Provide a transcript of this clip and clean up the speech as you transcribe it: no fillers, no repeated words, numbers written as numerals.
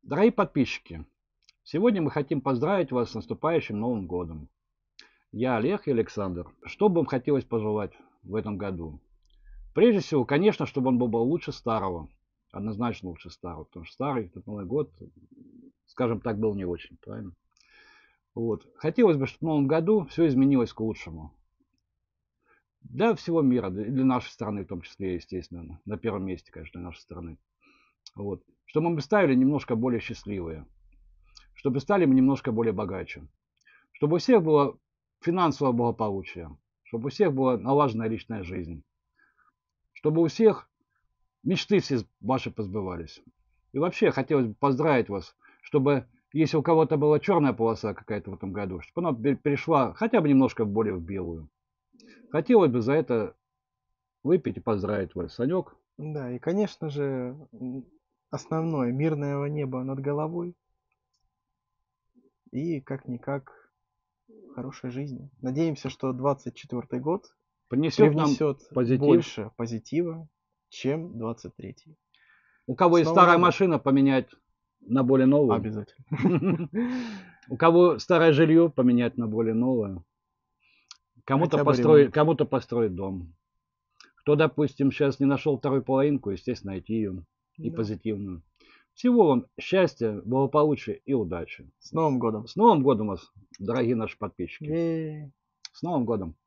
Дорогие подписчики, сегодня мы хотим поздравить вас с наступающим Новым годом. Я Олег и Александр. Что бы вам хотелось пожелать в этом году? Прежде всего, конечно, чтобы он был лучше старого. Однозначно лучше старого, потому что старый этот Новый год, скажем так, был не очень, правильно? Вот. Хотелось бы, чтобы в Новом году все изменилось к лучшему. Для всего мира, для нашей страны в том числе, естественно. На первом месте, конечно, для нашей страны. Вот. Чтобы мы стали немножко более счастливые. Чтобы стали мы немножко более богаче. Чтобы у всех было финансовое благополучие. Чтобы у всех была налаженная личная жизнь. Чтобы у всех мечты все ваши позбывались. И вообще хотелось бы поздравить вас, чтобы если у кого-то была черная полоса какая-то в этом году, чтобы она перешла хотя бы немножко более в белую. Хотелось бы за это выпить и поздравить вас, Санек. Да, и, конечно же, основное мирное небо над головой и как-никак хорошей жизни. Надеемся, что 24 год Принесет нам привнесет позитив. больше позитива, чем 23-й. У кого С есть Новым старая годом! машина, поменять на более новую. Обязательно. У кого старое жилье, поменять на более новое. Кому-то Хотя бы ремонт. построить дом. Кто, допустим, сейчас не нашел вторую половинку, естественно, найти ее и Да. позитивную. Всего вам счастья, благополучия и удачи. С Новым годом! С Новым годом вас, дорогие наши подписчики. Е-е-е. С Новым годом!